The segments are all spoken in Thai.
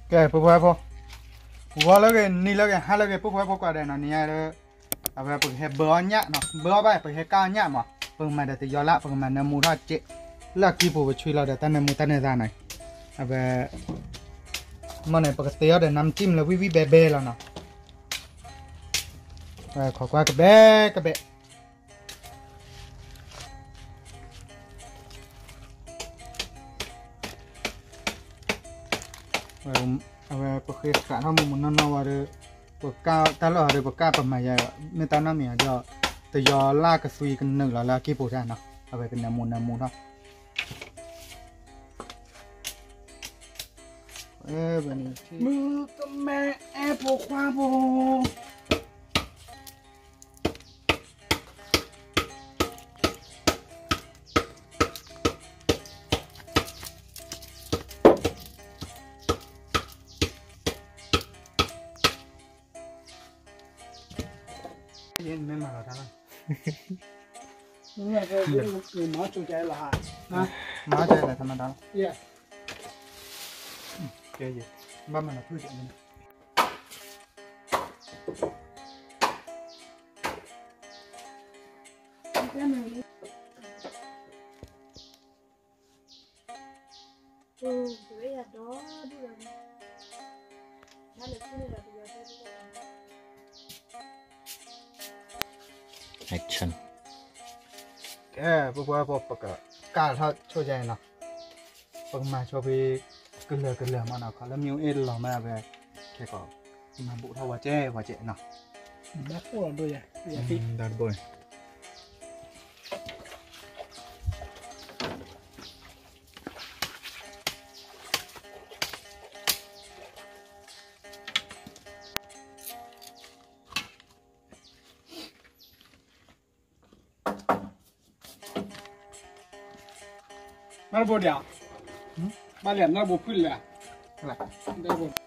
cái bố bố bố là cái ní là cái hai là cái bố qua đây nó ní là à về bố hệ bữa nhá nó bữa vậy bố hệ cao nhá mà bố mà để tự do lại bố mà ném mua ra chết là khi bố chui là để ta ném mua ta ném ra này à về mà này bố cái téo để nắm chim là vi bè bè là nó khó qua cái bé về bậc khi cả nó muốn nó vào được bậc cao ta là được bậc cao bậc mày vậy nên ta nói mình giờ từ giờ la cái suy cái nửa là kia bổ ra nó về cái nằm muốn đó bên này mưa con mẹ apple khoa bồ yên mấy mà là thằng này cái má chú trái là hả má trái là thằng đó yeah cái gì ba mà là thứ gì này Vậy là đó đi rồi nó được cái là bây giờ action cái bố cả thằng cho chạy nào bố mà cho bị cái lừa mà nào có lắm nhiều ít là mà về cái có mà bộ thao và che nào đã có rồi vậy đặt bồi nó bột đảo ba liền nó bột phun lẻ lại đây bột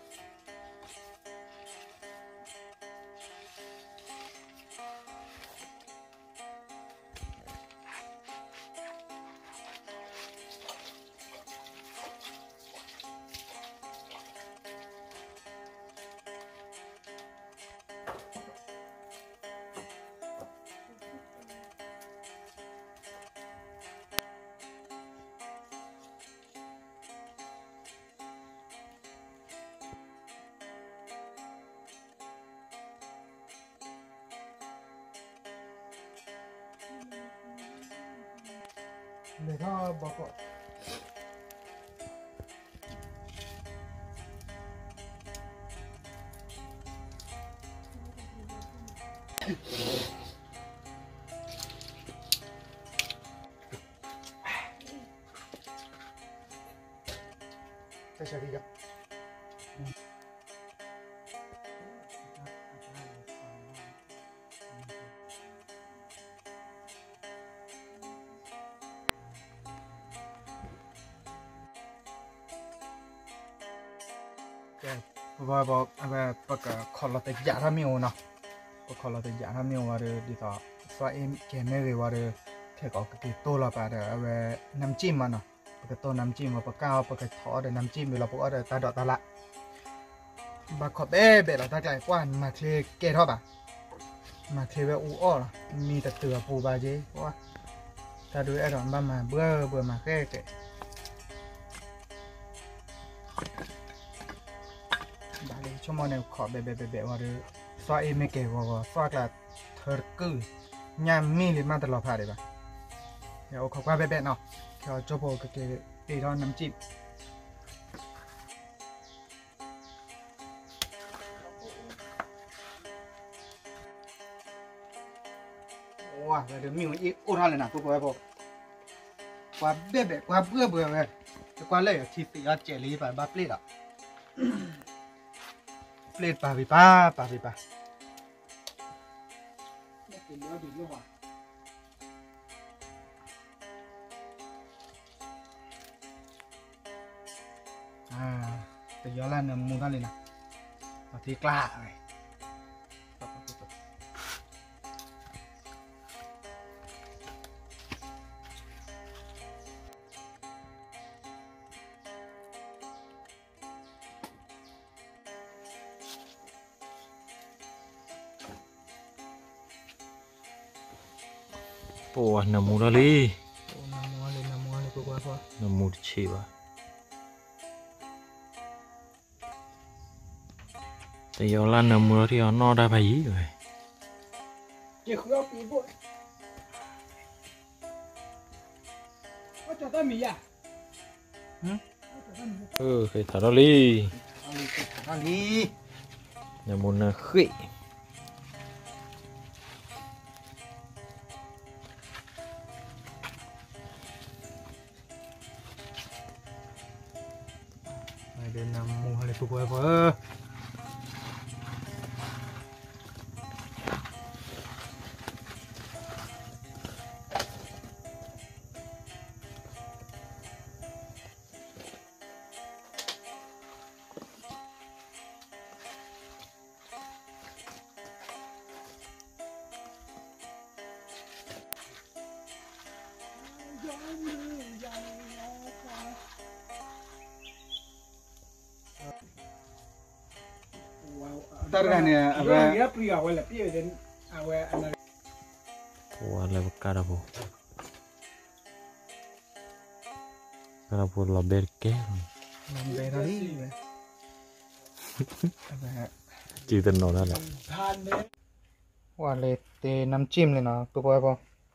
để nó bỏ cọ sẽ đi đâu và bậc khó là tới giả tham miêu nó khó là tới giả tham miêu và điต่อ xoay em kèm mấy và cái có cái tô là bà để về nắm chim mà nó cái tô nắm chim và bậc cao bậc cái thỏ để nắm chim vì là bậc ở đây ta đọt ta lại bà khó bé bé là ta cái quan mà khi kê thôi bà mà khi về u óมีแต่เตือปูบาเจ้ว่าtaดูไอ้ดอนบ้ามาเบื่อมาแค่เจ๊ชั่วโมงเนี่ยขอเบะว่าดูสวาเอไม่เก๋ว่าสวากละเธอกือยามมีลิมาตลอดผ่านเลยปะเดี๋ยวขอว่าเบะเนาะเขาโจโบก็เก๋ตีร้อนน้ำจิ้มว้าเดี๋ยวมีอีกอุทานเลยนะพวกว่าเบะว่าเบื่อเลยกว่าเลยที่ตีอาเจลีไปบ้าเปลี่ยนอ่ะเปลี่ยนป่าไปป่า nó bị nó hỏa tự do là muốn ra lên nào và thì lạ này Ủa, nằm mù đó đi. Nam mô le bùa bùa. Nằm mù chỉ vào. Tại giờ là nằm mù thì nó đã phải gì rồi. Chỉ khứa bị bội. Có cho ta mì à? Phải thả đó đi. Ăn đi. Nằm mù là khỉ. Này đến Nam mô le bùa bùa. Targane Ava. Ya priya wala piye den awe ana. Ủa, là carabu. Carabu là bê kế. làm về đó đi. Chỉ tên nó ra là. Than đấy. Quả lệ tê nắm chim lên nó bùa bùa bùa.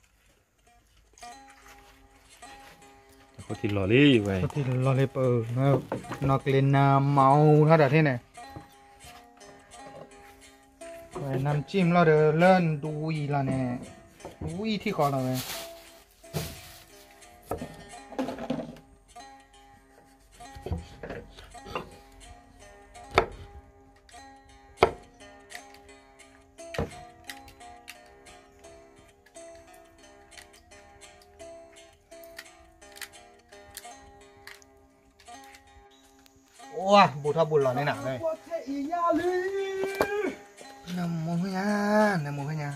Có thịt lò đi vậy. Có thì lo lệ bờ nó lên màu nó đã thế này. Rồi nắm chim lo được lên đuôi là nè. Đuôi thì khó là vậy. Ủa, bụt thọ bụt lò này nào đây. Có thể ý nha lý. Nằm mông nha, nằm mông nha.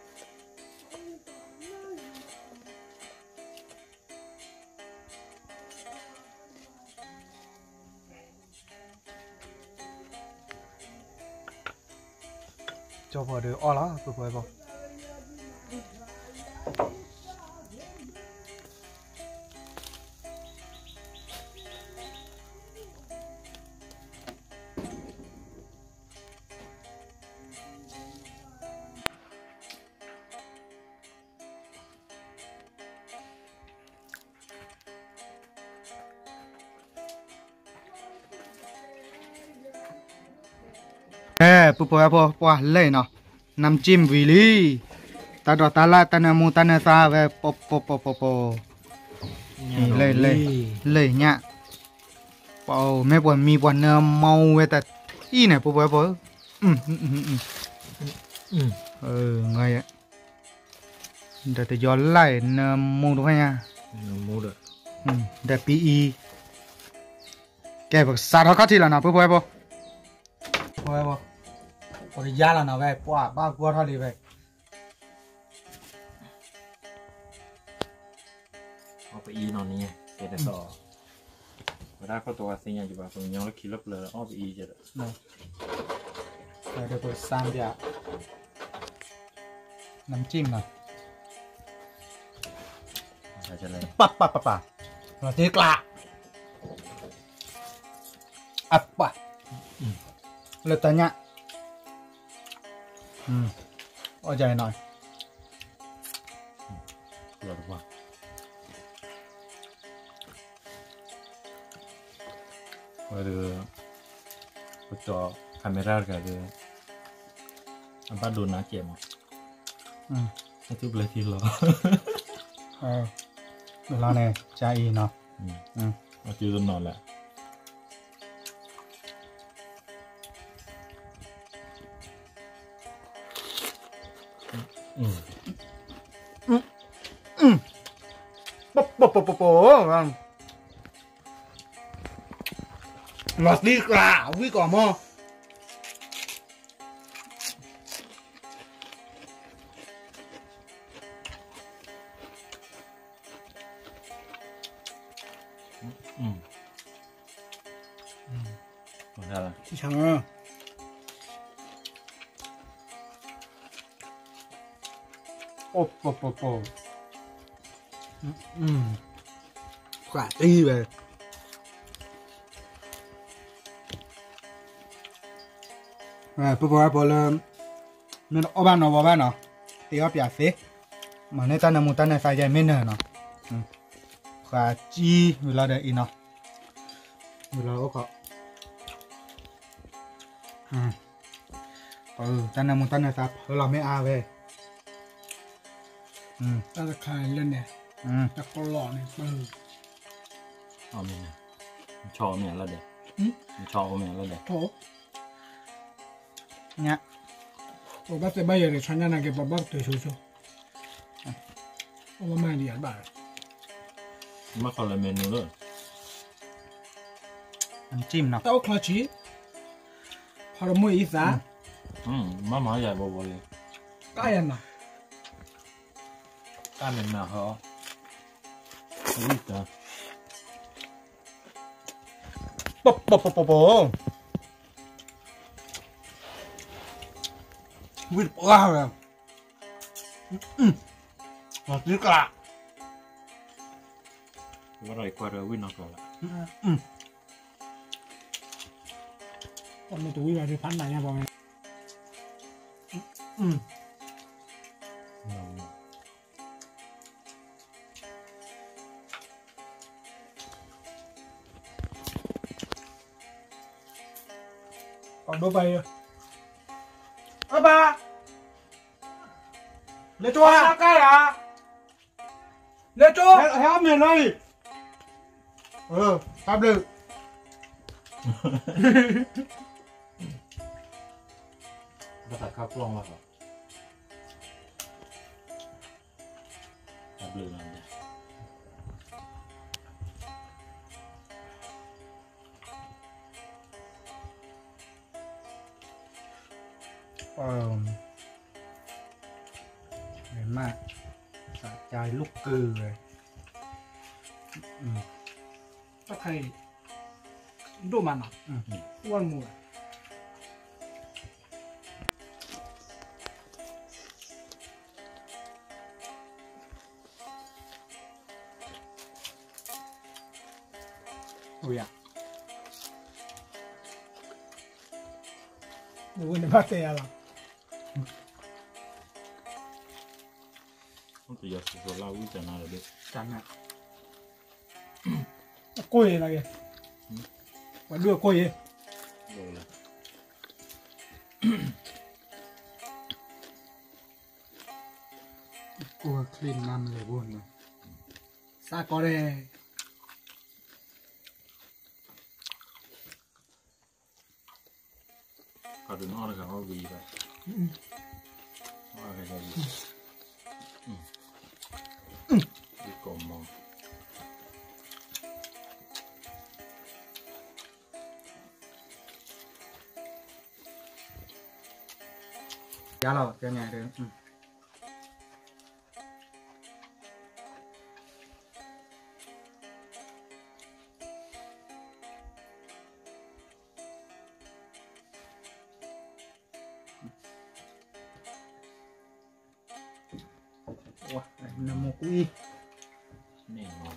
Cho vào được o đó, bụt bụt bụt. Ê, bụi bụi bụi bụi lên nó nằm chim vì lý ta đó ta la ta nằm mu ta nằm xa về bụi bụi bụi bụi bụi lên lên lên nhá bụi mấy bụi mi bụi nằm màu về ta ý này bụi bụi bụi ngay ạ để ta gió lại nằm mu đúng không nha Nằm mù được. để pi cái bậc sát họ thì là nào bụi bụi bụi bụi bụi rồi giá là nào về qua ba qua thôi đi về Ở phải y nó nè. Cái này to. Và đã cóตัวsinh nhậtอยู่แบบnhauแล้วขี่รถเลยอ้อไปอีจะ này rồi để tôi sang đi ạ nắm chim này จะเลยปั๊บปั๊บปั๊บปั๊บเราตีกละอ่ะปั๊บเลยตาเนี่ยเอาใจหน่อย rồi đúng không? Rồi được cho camera cả được anh bắt đồ ná chém mà cái thứ lấy thì lo là này cha y nó mà chưa tôi nói lại bop bop bop bop lọt đi cả quý cỏ mò ra là chẳng à bop bop bop bop quả đi về bữa bữa là nên ở ban nó vào ban nó thì ở bia phê mà nên ta nằm một ta này phải dạy mình nữa nó quả chi vì là đây nó vì là có ta nằm một ta này phải làm mấy a về taจะขายเล่นเนี่ยจะก็หล่อเนี่ยเอาเมียชอเมียแล้วเด็กชอเมียแล้วเด็กโถ nhá โอ้บ้าเตะบ้าอย่างเดียวฉันยังไงก็บ้าตัวชูชูโอ้ไม่ดีอ่ะบ้ามาคนละเมนูเลย ăn chim nào แต่ว่าคลาชีพอเราไม่อีสานมาหมาใหญ่บ่บ่เลยก็ยังน่ะก้านเป็นหนาเหรออุ้ยจ้ะ 뽀뽀뽀뽀뽀 vịt quá rồi ngon cả ว่าอร่อยกว่าเรือวิ่งนอกก่อนละก็ไม่ตัววิ่งไปพันไหนเนี่ยบอกไงcòn đôi bay ơ ba lấy cho à cái à lấy cho héo miền ơi tạm được ก็ตัดข้าวกล้องแล้วครับตัดเรือนั่นเนี่ยเห็นมากสะใจลูกกือเลยก็ใครดูมันอ่ะอ้วนหมูอ่ะโอ้ยอ่ะหนูเนี่ยมาเตะอะไรต้องตีกับตัวเราวิ่งจะน่าเลย chẳng hạn Côi này kìa và đưa côi đi โดนเลย cua clean nămเลยbuồn rồi xa có đây เขาดึงออกเลยครับว่าวีไปว่าอะไรกันดีกลมมอง giá lầu cho nhà được Wow, nó một quy แน่นอน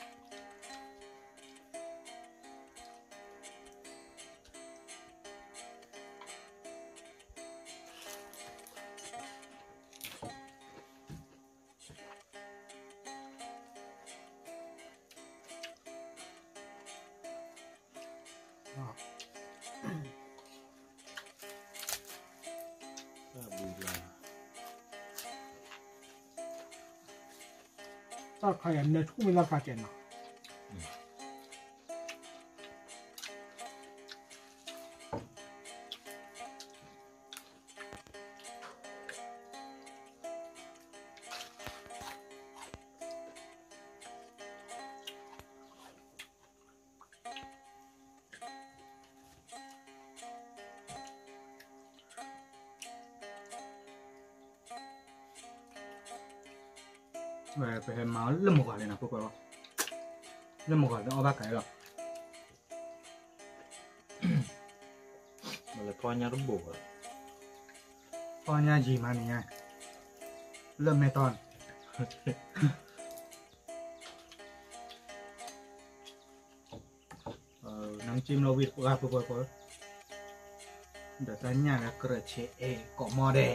ก็บูรา 딱 가야 내 총이나 가겠나 về phải máu lâm một quả này nào cô có lâm một quả nó ba cái rồi มันเลยพ่อเนี่ยต้องบวกพ่อเนี่ยgì mà này nha lâm mê ton จิ้มเราวิดว่าปุ๊บเดี๋ยวตอนนี้เรากระเชเอก็มอเด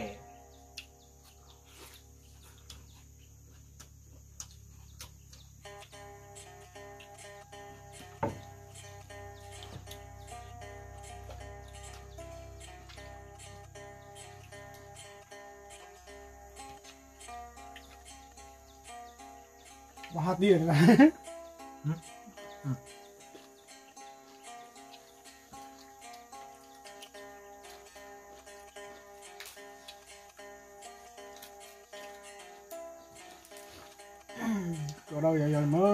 ว่าฮัตดีเลยนะก็เราอย่ามา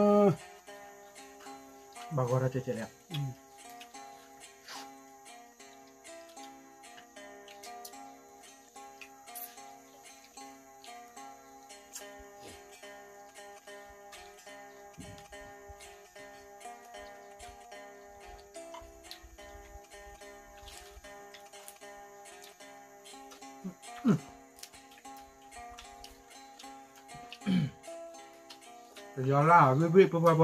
บอกว่าเราจะเจอแล้วย้อนล่าวิบปุ๊บ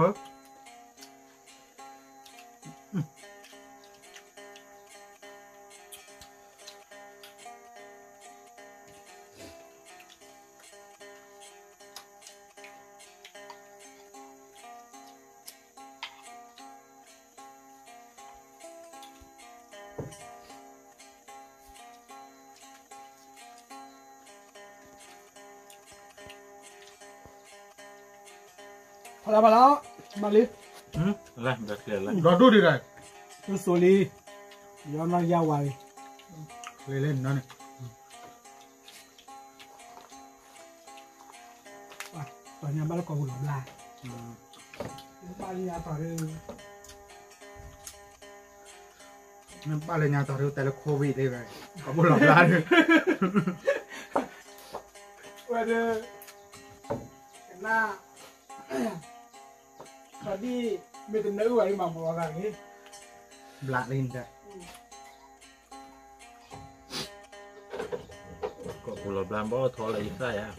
พอแล้วมาลิอะไรแบบเคลียร์แล้วรอดูดิเลยตัวโซลีย้อนมายาวไวเล่นนั่นตอนนี้บ้านเราก็หุ่นหลอมลายบ้านยาต่อเรื่องนั่นป้าเลยงานต่อเรื่องแต่ละโควิดได้เลยขอบคุณหลอกล้านว่าเด้อหน้าตอนที่ไม่เป็นเนื้อไว้มาบอกอะไรนี้บลาลินจ้ะก็กูหลับลามบ่ทออะไรอีกได้อะ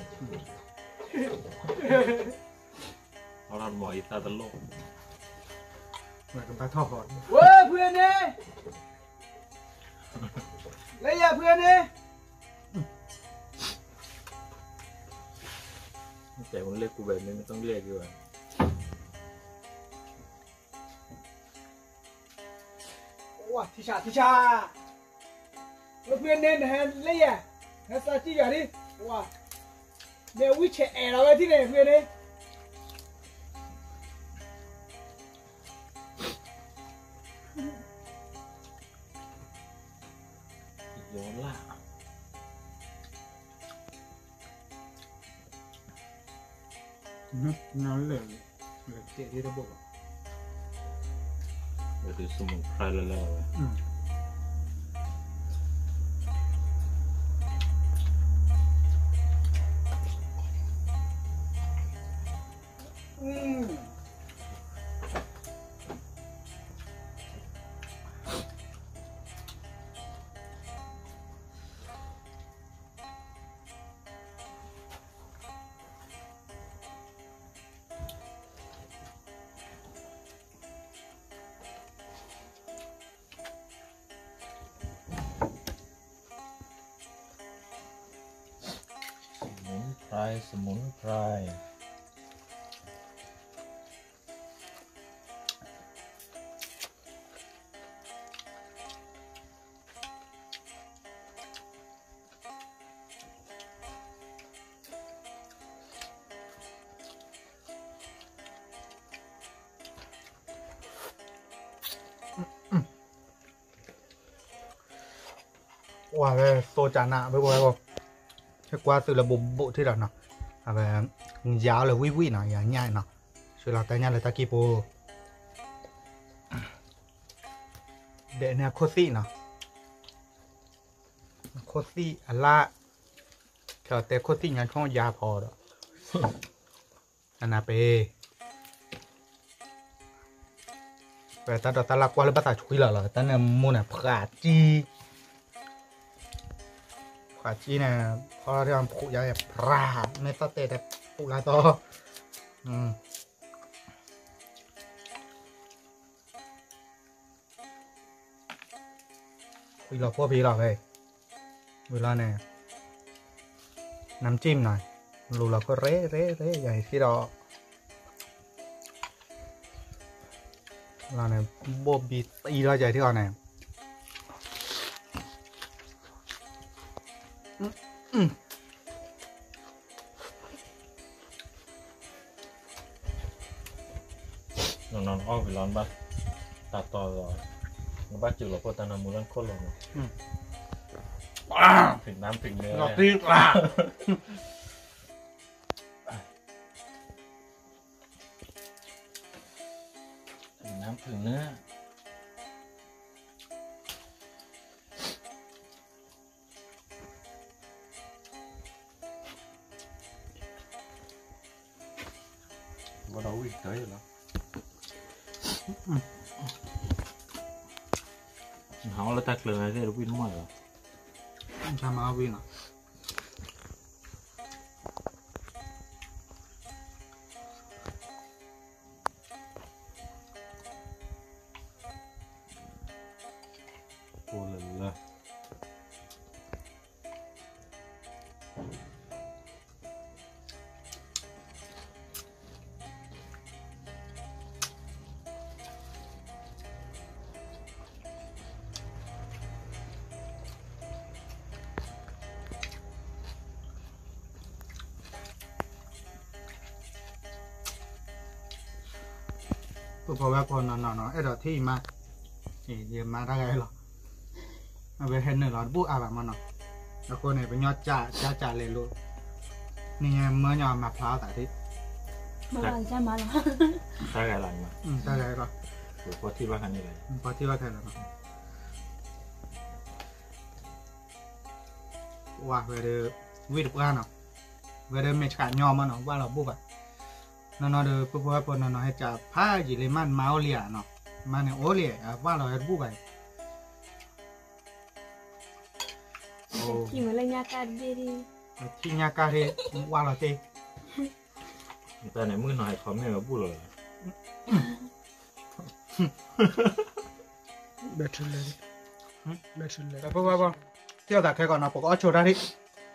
เอาเราหมออีกตาตลกเหมือนกับปลาทอดก่อนเว้ยเพื่อนเนี่ยแล้วอย่าเพื่อนเนี่ยแต่มึงเรียกกูแบบนี้ไม่ต้องเรียกดีกว่าว้าทิชาเพื่อนเนี่ยนะฮะเลยอ่ะฮัสซาจิกันดิว้าเดี๋ยววิเชแอร์เราไปที่ไหนเพื่อนเนี่ยย้อนล่านั่นเลยเจ๊ที่ระบบเดี๋ยวดูสมุนไพรแล้วๆ สมุนไพรว่าเลยโซจานะไปบ่อยบ่แค่กว่าสื่อระบบโบที่เราเนาะแบบยาวเลยวิเนาะอย่างง่ายเนาะช่วยเราแต่ง่ายเลยตะกี้โปเดเนี่ยโคซี่เนาะโคซี่อัลล่าเขาแต่โคซี่งานช่องยาพอเนาะอันนั้นไปแต่ตอนลักว่าเลยภาษาชุยเหรอตอนนั้นมูน่ะผาจีเนี่ยพอเรื่องผูกยาแบบพราไม่สเตตแต่ผูกลายต่อ vì là phô phí là về vì là này nắm chim này lù là có rế vậy khi đó là này bô bị tì ra vậy thì còn này non ho vì lon bắt ta to rồi nó bắt chịu là cô ta nằm muốn ăn khôn rồi thỉnh nam thỉnh nữa ngọt tiếc là thỉnh nam thỉnh nữa bắt đầu tới rồi đó họ là tắc lừa cái đâu biết nó rồi sao mà ao viên à cô là tôi có bé con nó ấy là thi mà thì giờ mà ra cái rồi về hết nữa là bút à mà nóแล้วคนnàyไปยอดจ่าเลยลูกนี่ไงเมื่อยอดมะพร้าวแต่ที่มาหลังใช่ไหมล่ะ ta gài lạnh mà ได้เลยก็ rồi có thi bác hành như này พอที่ว่าแทนแล้วว่าเวลาวิดกันเนาะเวลาไม่ขาดยอมมันเนาะว่าเราบุกอ่ะนั่นเนาะเดี๋ยวพวกเราพอนั่นเนาะให้จับผ้าจีเลยมันมาโอเลียเนาะมันเนี่ยโอเลียว่าเราให้บุกไปโอ้กี่เหมือนเลยยาการดีดีที่ยาการเรว่าเราเตะ ta này mới nói khó nghe mà bù rồi แบตเตอรี่แบตเตอรี่แต่พวกเราเที่ยวแต่แค่ก่อนนะผมก็โชว์ได้ที่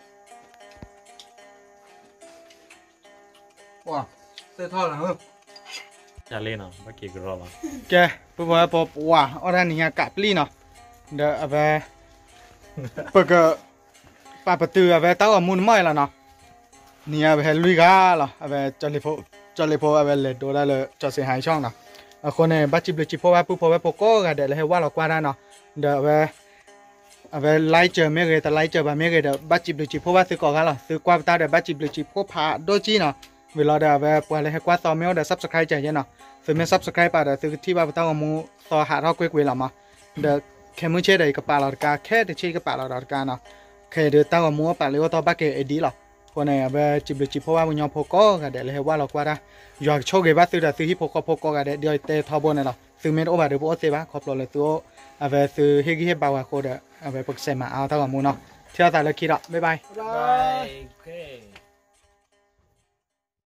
ว้าเสื้อทอดแล้ว chả lên nào bác kia rồi mà แกพวกเราบอกว่าอะไรเนี่ยกับลี่เนาะเดี๋ยวเอาไปเปิดก็ปาประตูเอาไปเต้ามุนไม่ละเนาะเนี่ยเอาไปลุยก้าเหรอเอาไปจอลิโฟเอาไปเลยดูได้เลยจอดเสียหายช่องเนาะคนเนี่ยบัตจิบเลยจิพอว่าปุ๊บพอว่าโปโก้กันเดี๋ยวเลยให้ว่าเรากว่าได้เนาะเดี๋ยวเอาไปไล่เจอไม่เลยแต่ไล่เจอแบบไม่เลยเดี๋ยวบัตจิบเลยจิพอว่าซื้อก่อนกันเหรอซื้อกว่าตาเดี๋ยวบัตจิบเลยจิพอพาโดจีเนาะเวลาเดี๋ยวเอาไปปล่อยเลยให้กว่าต่อเมลเดี๋ยวซับสไครต์ใจเย็นเนาะซื้อไม่ซับสไครต์ไปเดี๋ยวซื้อที่ว่าเต้ามูต่อหาเท่าเกวียนหรอมาเดี๋ยวแค่มือเช็ดเลยกับปลาหลอดกาแค่เดี๋ยวเช็ดกับปลาหลอดกาเนาะแค่เดี๋ยวเต้ามูปลาเลี้ยวต่อบักเกอดีหรอคนเนี่ยเอาไปจิบเลยจิพอว่ามันยอมโปโก้กันเดี๋ยวเลยให้ว่าเรากว่าได้อยากโชคดีว่าซื้อแต่ซื้อที่โปโก้กันเดี๋ยวเตะทอบนเนี่ยหรอซื้อเม็ดโอบะเดี๋ยวโบเซบ้าขอบเลยตัวเอาไปซื้อเฮกี้เฮบาวาโคเดเอาไปปรึกษามาเอาเท่ากับมูเนาะเที่ยวแต่ละคิดอ่ะบ๊ายบาย bye okay